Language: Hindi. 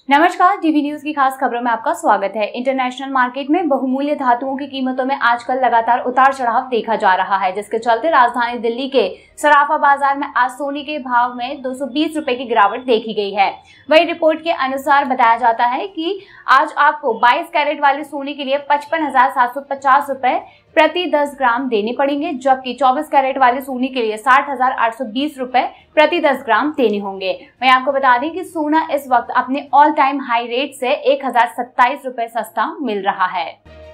नमस्कार, टीवी न्यूज की खास खबरों में आपका स्वागत है। इंटरनेशनल मार्केट में बहुमूल्य धातुओं की कीमतों में आजकल लगातार उतार चढ़ाव देखा जा रहा है, जिसके चलते राजधानी दिल्ली के सराफा बाजार में आज सोने के भाव में 220 रुपए की गिरावट देखी गई है। वही रिपोर्ट के अनुसार बताया जाता है कि आज आपको 22 कैरेट वाले सोने के लिए 55,750 रुपए प्रति 10 ग्राम देने पड़ेंगे, जबकि 24 कैरेट वाले सोने के लिए 60,820 रुपए प्रति 10 ग्राम देने होंगे। वहीं आपको बता दें कि सोना इस वक्त अपने ऑल टाइम हाई रेट से 1,027 रुपए सस्ता मिल रहा है।